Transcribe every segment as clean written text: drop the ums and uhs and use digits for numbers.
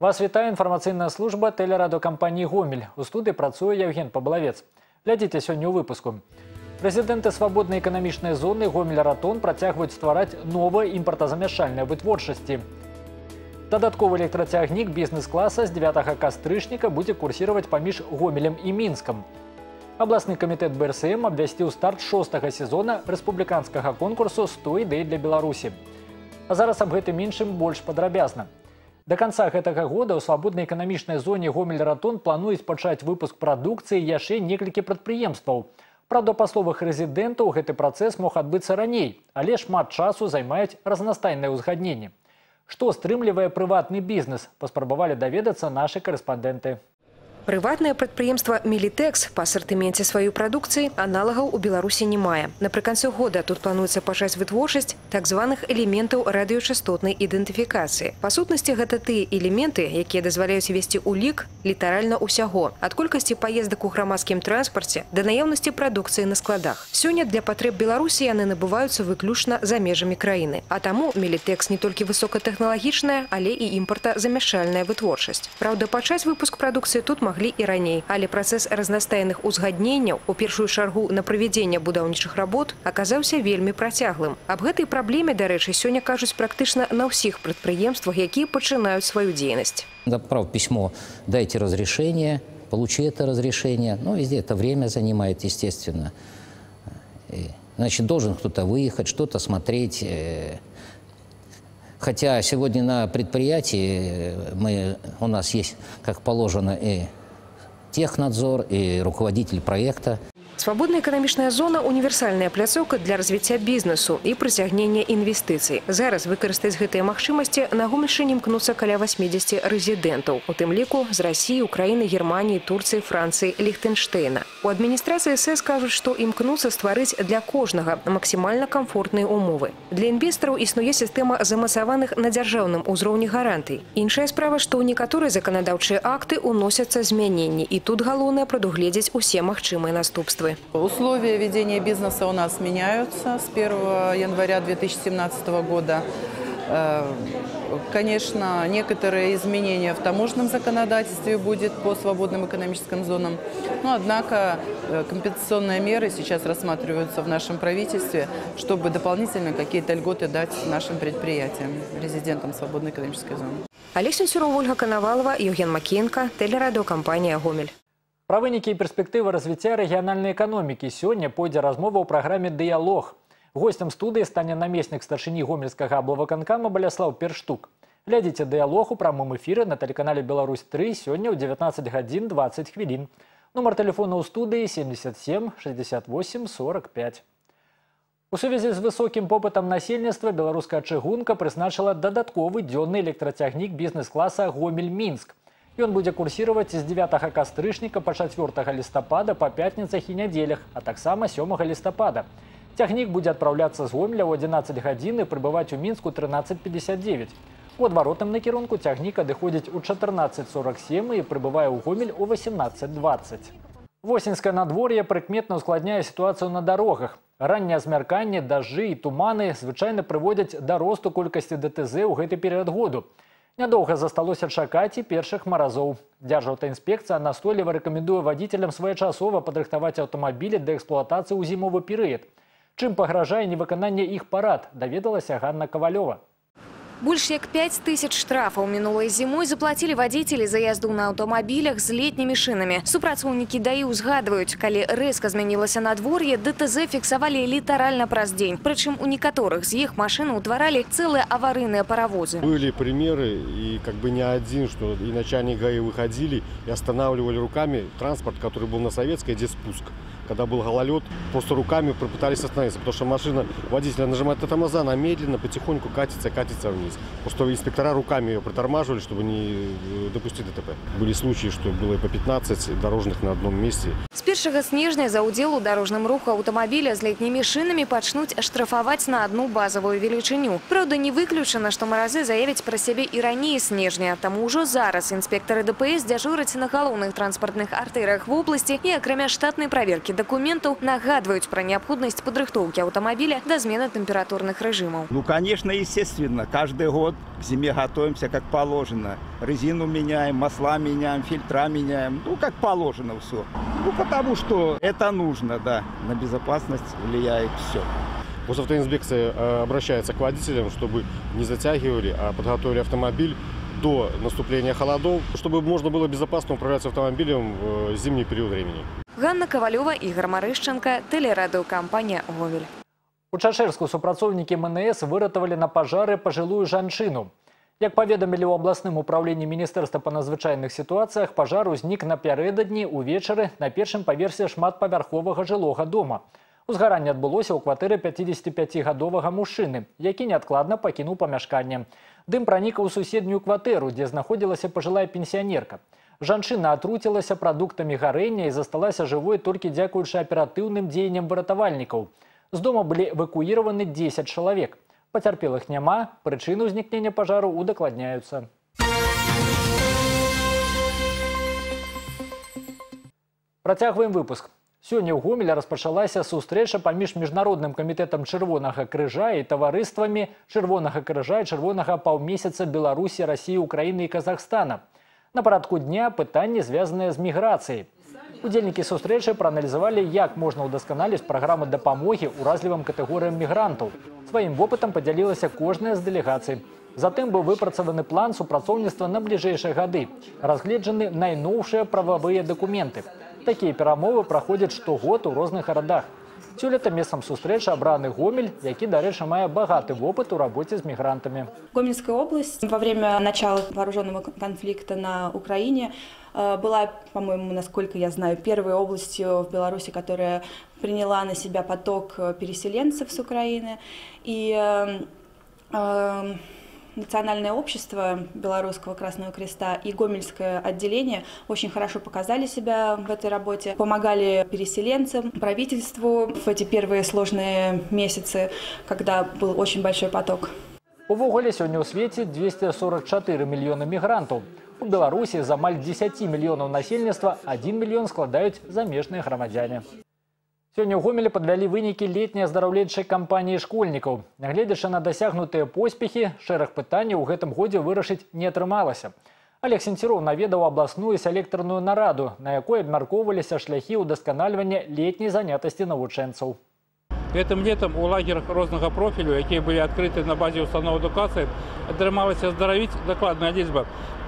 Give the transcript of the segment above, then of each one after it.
Вас вітае інфармацыйная служба тэлерадыёкампаніі «Гомель». У студыі працуе Евген Пабалавец. Глядзіце сёння ў выпуску. Прэзідэнты свабоднай эканамічнай зоны «Гомель-Ратон» працягваюць ствараць новыя імпартазамяшчальныя вытворчасці. Дадатковы электрацягнік бізнес-класа з 9 кастрычніка будзе курсировать паміж Гомелем і Мінскам. Абласны камітэт БРСМ абвясціў старт 6-го сезона рэспубліканскага конкурсу «100 ідэй для Беларусі». А зараз аб гэтым іншым больш падрабязна. До конца гэтага года ў свабоднай эканамічнай зоне «Гомель-Ратон» плануюць пачаць выпуск прадукцыі яшчэ некалькі прадпрыемстваў. Праўда, па словах рэзідэнтаў, гэты працэс мог адбыцца раней, але шмат часу займаюць разнастайныя ўзгадненні. Што стрымлівае прыватны бізнес, паспрабавалі даведацца нашы карэспандэнты. Прыватнае прадпрыемства «Мілітэкс» па асартыменце сваёй прадукцыі аналагаў у Беларусі не мае. Напрыканцы года тут плануецца пачаць вытворчасць так званых элементаў радыёчастотнай ідэнтыфікацыі. Па сутнасці, гэта тыя элементы, якія дазваляюць весці ўлік літаральна ўсяго. Ад колькасці паездак у грамадскім транспарце да наяўнасці прадукцыі на складах. Сёння для патрэб Беларусі яны набываюцца выключна за межамі краіны. А таму «Мілітэкс» не толькі высокатэхналагічная, але і імпартазамяшчальная вытворчасць. Праўда, пачаць выпуск прадукцыі тут маглі і раней, але працэс разнастайных узгадненняў, у першую чаргу на правядзенне будаўнічых работ, аказаўся вельмі працяглым. Аб гэтай праблеме, дарэчы, сёння кажуць практычна на ўсіх прадпрыемствах, якія пачынаюць сваю дзейнасць. Направ письмо, дайте разрешение, получи это разрешение. Но везде это время занимает, естественно. Значит, должен кто-то выехать, что-то смотреть. Хотя сегодня на предприятии у нас есть, как положено, и технадзор, и руководитель проекта. Свабодная эканамічная зона – універсальная пляцоўка для развіцця бізнесу і прыцягнення інвестыцый. Зараз выкарыстаць гэтыя магчымасці на Гомельшчыне імкнуцца каля 80 рэзідэнтаў, у тым ліку з Расіі, Украіны, Германіі, Турцыі, Францыі, Ліхтэнштэйна. У адміністрацыі СС кажуць, што імкнуцца стварыць для кожнага максімальна камфортныя умовы. Для інвестараў існуе сістэма замацаваных на дзяржаўным узроўні гарантый. Іншая справа, што ў некаторыя заканадаўчыя акты ўносяцца змяненні, і тут галоўнае прадугледзець усе магчымыя наступствы. Условия ведения бизнеса у нас меняются с 1 января 2017 года. Конечно, некоторые изменения в таможенном законодательстве будет по свободным экономическим зонам. Но, однако, компенсационные меры сейчас рассматриваются в нашем правительстве, чтобы дополнительно какие-то льготы дать нашим предприятиям, резидентам свободной экономической зоны. Олег Сенцюров, Ольга Коновалова, Евген Макеенко, телерадиокомпания «Гомель». Пра вынікі і перспектывы развіцця рэгіянальнай эканомікі сёння пойдзе размова ў праграме «Дыялог». Гостем студыі стане намеснік старшыні гомельскага аблвыканкама Баляслаў Перштук. Глядзіце «Дыялог» у прамым эфіры на тэлеканале «Беларусь-3» сёння ў 19 гадзін 20 хвілін. Нумар тэлефона ў студыі 77 68 45. У сувязі з высокім попытам насельніцтва беларуская чыгунка прызначыла дадатковы дзённы электрацягнік бізнес-класа «Гомель-Мінск». Ён будзе курсировать з 9 кастрычніка па 4 лістапада па пятніцах і нядзелях, а таксама 7 лістапада. Цягнік будзе адпраўляцца з Гомеля ў 11 гадзін і прыбываць у Мінску 13:59. У адваротным накірунку цягнік адыходзіць у 14:47 і прыбывае ў Гомель у 18:20. Восеньскае надвор'е прыкметна ускладняе сітуацыю на дарогах. Ранняе змярканне, дажджы і туманы звычайна прыводзяць да росту колькасці ДТЗ ў гэты перыяд году. Нядоўга засталося чакаць і першых маразоў. Дзяржаўтаінспекцыя настойліва рэкамендуе вадзіцелям своечасова падрыхтаваць аўтамабілі да эксплуатацыі ў зімовы перыяд. Чым пагражае невыкананне іх парад, даведалася Ганна Кавалёва. Больш як 5000 штрафаў мінулай зімой заплацілі вадзіцелі за язду на аўтамабілях з летнімі шынамі. Супрацоўнікі ДАІ узгадваюць, калі рэзка змянілася надвор'е, ДТЗ фіксавалі літаральна праз дзень. Прычым у некаторых з іх машыны ўтваралі цэлыя аварыйныя паравозы. Были примеры, и не один, что и начальник ГАИ выходили и останавливали руками транспорт, который был на Советской, где спуск. Когда был гололед, просто руками попытались остановиться, потому что машина водителя нажимает на тормоза, она медленно, потихоньку катится вниз. Просто инспектора руками ее притормаживали, чтобы не допустить ДТП. Были случаи, что было и по 15 дорожных на одном месте. С 1 снежня за удзел у дорожным руху аўтамабіля з летнімі шынамі пачнуць штрафаваць на одну базовую велічыню. Правда, не выключана, што маразы заявяць пра сябе і раней снежня. Таму ўжо зараз інспектары ДПС дзяжураць на галоўных транспартных артэрыях вобласці і акрамя штатнай праверкі дакументаў нагадваюць пра неабходнасць падрыхтоўкі аўтамабіля да змены тэмпературных рэжымаў. Ну, конечно, естественно. Каждый год к зиме готовимся как положено. Резину меняем, масла меняем, фильтра меняем. Ну, как положено все. Ну, потому что это нужно, да. На безопасность влияет все. Госавтоинспекция обращается к водителям, чтобы не затягивали, а подготовили автомобиль до наступления холодов, чтобы можно было безопасно управляться автомобилем в зимний период времени. Ганна Ковалева, Игорь Марышченко, телерадиокомпания «Гомель». У Чашэрску супрацоўнікі МНС выратавалі на пажары пажылую жанчыну. Як паведамілі ў абласным управленні Міністэрства па надзвычайных сітуацыях, пажар узнік напярэдадні ўвечары на першым паверсе шматпавярховага жылога дома. Узгаранне адбылося ў кватэры 55-гадовага мужчыны, які неадкладна пакінуў памяшканне. Дым пранік у суседнюю кватэру, дзе знаходзілася пажылая пенсіянерка. Жанчына атруцілася прадуктамі гарэння і засталася жывой толькі дзякуючы аператыўным дзеянням выратавальнікаў. З дома былі эвакуіраваны 10 чалавек. Пацярпелых няма, прычыны ўзнікнення пажару удакладняюцца. Працягваем выпуск. Сёння ў Гомелі распачалася сустрэча паміж Міжнародным камітэтам Чырвонага крыжа і таварыствамі Чырвонага крыжа і Чырвонага паўмесяца Беларусі, Расіі, Украіны і Казахстана. На парадку дня пытанні, звязаныя з міграцыяй. Удзельнікі сустрэчы прааналізавалі, як можна ўдасканаліць праграмы дапамогі ўразлівым катэгорыям мігрантаў. Сваім вопытам падзялілася кожная з дэлегацый. Затым быў выпрацаваны план супрацоўніцтва на бліжэйшыя гады. Разгледжаны найноўшыя прававыя дакументы. Такія перамовы праходзяць штогод у розных гарадах. Сёлета месцам сустрэчы абраны Гомель, які, дарэчы, мае багаты вопыт у работе с мигрантами. Гомельская область во время начала вооруженного конфликта на Украине была, по-моему, насколько я знаю, первой областью в Беларуси, которая приняла на себя поток переселенцев с Украины. И Национальное общество Белорусского Красного Креста и Гомельское отделение очень хорошо показали себя в этой работе, помогали переселенцам, правительству в эти первые сложные месяцы, когда был очень большой поток. Увогуле сёння ў свеце 244 мільёны мігрантаў. У Беларусі з амаль 10 мільёнаў насельніцтва 1 мільён складаюць замежныя грамадзяне. Сёння ў Гомелі падвялі вынікі летняй аздараўленчай кампаніі школьнікаў. Нягледзячы на дасягнутыя поспехі, шэраг пытанняў у гэтым годзе вырашыць не атрымалася. Олег Сенціров наведаў абласную селектарную нараду, на якой абмяркоўваліся шляхі ўдасканальвання летняй занятасці навучэнцаў. Гэтым летом у лагерах рознага профілю, якія былі адкрыты на базе устаноў адукацыі, атрымалася аздаравіць дакладная лічба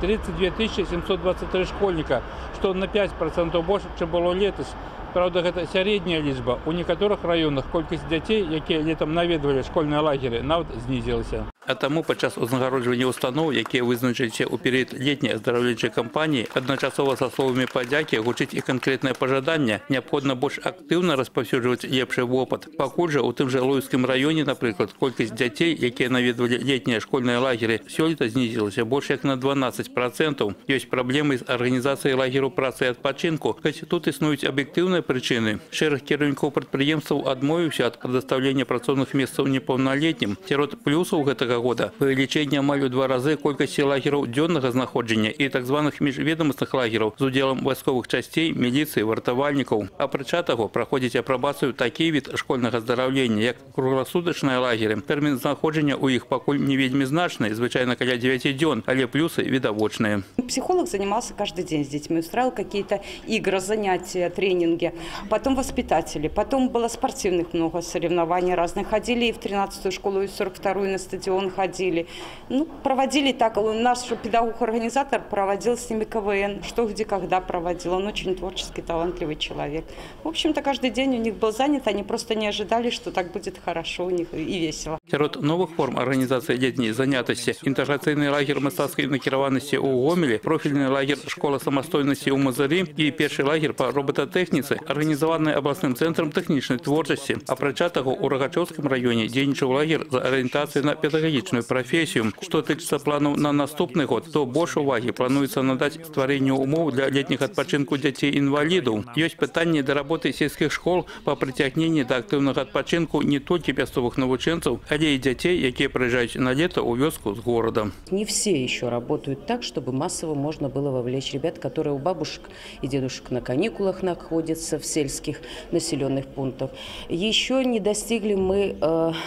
32 723 школьніка, што на 5% больш, чым было летась. Правда, гэта сярэдняя лічба. У некаторых раёнах колькасць дзяцей, якія летом наведвалі школьныя лагеры, нават знізілася. А таму падчас узнагароджвання устаноў, якія вызначыліся ў перыяд летняй аздараўленчай кампаніі, адначасова са словамі падзякі гучыць і канкрэтнае пажаданне, неабходна больш актыўна распаўсюджваць лепшы вопыт. Пакуль жа ў тым жа Луйскім раёне, напрыклад, колькасць дзяцей, якія наведвалі летнія школьныя лагеры, сёлета знізілася больш як на 12%. Ёсць праблемы з арганізацыяй лагеру працы і адпачынку, хоць тут існуюць аб'ектыўныя прычыны. Шэраг кіраўнікоў прадпрыемстваў адмовіўся ад прадастаўлення працоўных месцаў непаўналетнім. Сярод плюсаў гэтага года павелічэнне амаль у 2 разы колькасці лагераў дзённага знаходжання і так званых міжведамасных лагераў з удзелам вайсковых часцей, міліцыі, вартавальнікаў. Апрача таго, праходзіць апрабацыю такі від школьнага аздараўлення, як кругласутачныя лагеры. Тэрмін знаходжання ў іх пакуль не вельмі значны, звычайна каля 9 дзён, але плюсы відавочныя. Психолог занимался каждый день с детьми, устраивал какие-то игры, занятия, тренинги. Потом воспитатели, потом было спортивных много соревнований разных. Ходили и в 13-ю школу, и в 42-ю на стадион ходили. Ну, проводили так. Наш педагог-организатор проводил с ними КВН. Что, где, когда проводил. Он очень творческий, талантливый человек. В общем-то, каждый день у них был занят. Они просто не ожидали, что так будет хорошо у них и весело. Сярод новых форм организации летней занятости, интеграцыйны лагерь мастацкай накіраванасці ў Гомелі, профильный лагерь школа самастойнасці ў Мазырі і першы лагерь по робототэхніцы, организованный областным центром тэхнічнай творчасці. Апрача таго, у Рагачоўскім раёне дзейнічаў лагерь за арыентацыяй на педагагічную аналагічную прафесію. Што тычыцца планаў на наступны год, то больш увагі плануецца надаць стварэнню умоў для летніх адпачынку дзяцей-інвалідаў. Ёсць пытанні да работы сельскіх школ па прыцягненні да актыўнага адпачынку не толькі мясцовых навучэнцаў, але і дзяцей, якія прыязджаюць на лето ў вёску з горада. Не все еще работают так, чтобы массово можно было вовлечь ребят, которые у бабушек и дедушек на каникулах находятся в сельских населенных пунктах. Еще не достигли мы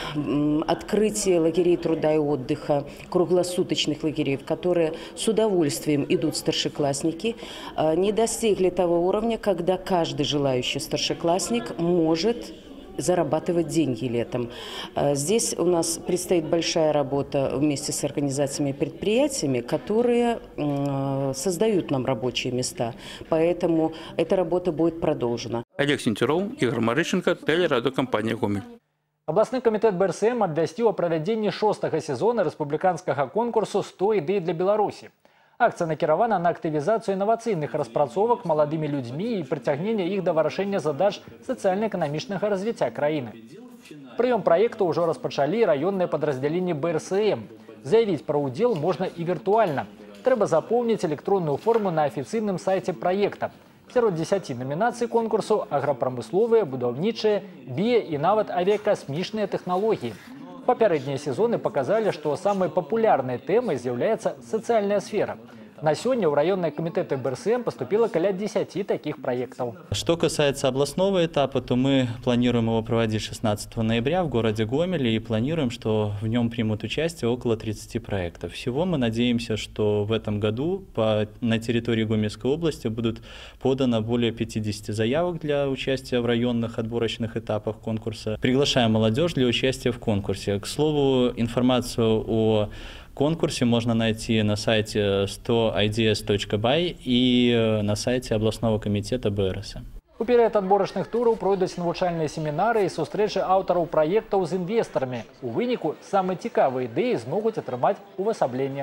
открытия лагерей труда и отдыха, круглосуточных лагерей, в которые с удовольствием идут старшеклассники. Не достигли того уровня, когда каждый желающий старшеклассник может зарабатывать деньги летом. Здесь у нас предстоит большая работа вместе с организациями и предприятиями, которые создают нам рабочие места. Поэтому эта работа будет продолжена. Олег Сенцюроў, Ігор Марышенко, тэлерадыёкампанія «Гомель». Абласны камітэт БРСМ абвясціў о правядзенні 6-го сезона рэспубліканскага конкурсу «100 ідэй для Беларусі». Акция накіравана на актывізацыю інавацыйных распрацовак маладымі людзьмі і прыцягнення іх да вырашэння задач сацыяльна-эканамічнага развіцця краіны. Прыём праекту ўжо распачалі раённыя падраздзяленні БРСМ. Заявіць пра ўдзел можна і віртуальна. Трэба запоўніць электронную форму на афіцыйным сайце праекта. Сярод 10 номінацый конкурсу аграпрамысловыя, будаўнічыя, бія і нават авіякасмічныя тэхналогіі. Папярэднія сезоны показали, что самой популярной темой является социальная сфера. На сегодня в районные комитеты БРСМ поступило около 10 таких проектов. Что касается областного этапа, то мы планируем его проводить 16 ноября в городе Гомеле и планируем, что в нем примут участие около 30 проектов. Всего мы надеемся, что в этом году на территории Гомельской области будут подано более 50 заявок для участия в районных отборочных этапах конкурса. Приглашаем молодежь для участия в конкурсе. К слову, информацию о конкурсе можно найти на сайте 100ideas.by и на сайте областного комитета БРСМ. У перыяд адборачных тураў пройдуць навучальныя семінары і сустрэчы аўтараў праектаў з інвестарамі. У выніку самыя цікавыя ідэі змогуць атрымаць увасабленне.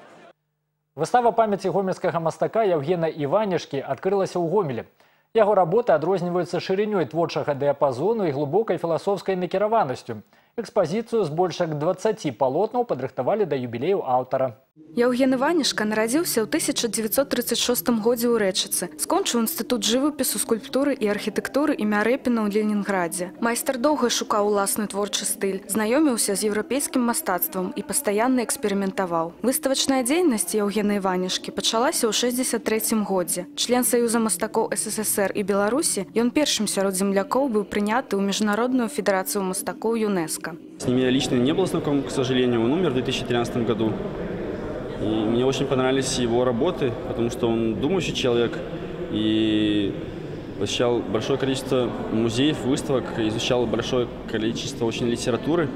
Выстава памяці гомельскага мастака Яўгена Іванішкі адкрылася ў Гомелі. Яго работы адрозніваюцца шырынёй творчага дыяпазону і глыбокай філасофскай накіраванасцю. Экспазіцыю з больш як 20 палотнаў падрыхтавалі да юбілею аўтара. Яўген Іванішка нарадзіўся ў 1936 годзе ў Рэчыцы. Скончыў інстытут жывапісу, скульптуры і архітэктуры імя Рэпіна ў Ленінградзе. Майстар доўга шукаў уласны творчы стыль, знаёміўся з еўрапейскім мастацтвам і пастаянна эксперыментаваў. Выставачная дзейнасць Яўгена Іванішкі пачалася ў 1963 годзе. Член Саюза мастакоў СССР і Беларусі, ён першым сярод землякоў быў прыняты ў Міжнародную федэрацыю мастакоў ЮНЕСКО. С ним я лично не был знаком, к сожалению, он умер в 2013 году. И мне очень понравились его работы, потому что он думающий человек и посещал большое количество музеев, выставок, изучал большое количество очень литературы.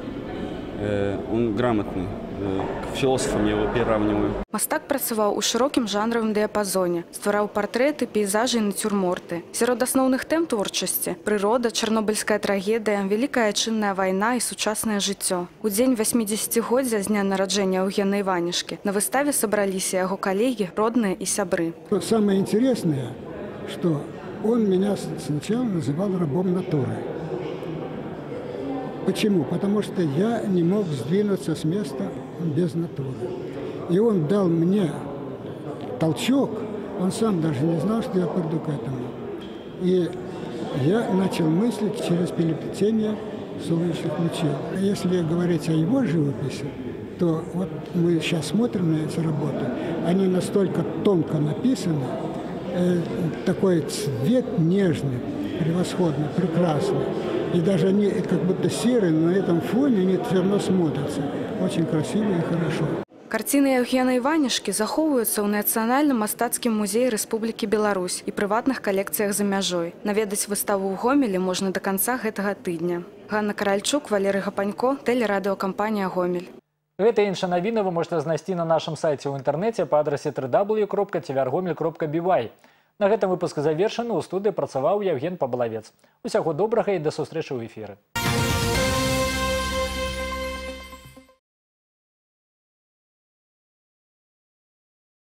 Он грамотный. К філосафам я его приравниваю. Мастак працаваў у шырокім жанравым дыяпазоне, ствараў партрэты, пейзажы і нацюрморты. Сярод асноўных тэм творчасці – прырода, чарнобыльская трагедыя, вялікая адчынная вайна і сучаснае жыццё. У дзень 80-годдзя з дня нараджэння Яўгена Іванішкі на выставе сабраліся яго калегі, родныя і сябры. Самое интересное, что он меня сначала называл рабом натуры. Почему? Потому что я не мог сдвинуться с места без натуры. И он дал мне толчок, он сам даже не знал, что я приду к этому. И я начал мыслить через переплетение солнечных лучей. Если говорить о его живописи, то вот мы сейчас смотрим на эти работы, они настолько тонко написаны, такой цвет нежный, превосходный, прекрасный. И даже они как будто серые, но на этом фоне они все равно смотрятся. Очень красиво и хорошо. Карціны Яўгена Іванішкі захоўваюцца ў Нацыянальным мастацкім музеі Рэспублікі Беларусь і прыватных калекцыях за мяжой. Наведаць выставу ў Гомелі можна да канца гэтага тыдня. Ганна Каральчук, Валерый Гапанько, тэлерадыёкампанія «Гомель». Гэта і іншыя навіны вы можете знайсці на нашым сайце ў інтэрнэце па адрасе www.tvrgomel.by. На гэтым выпуск завершаны. У студыі працаваў Яўген Пабалавец. Усяго добрага і да сустрэчы ў эфіры.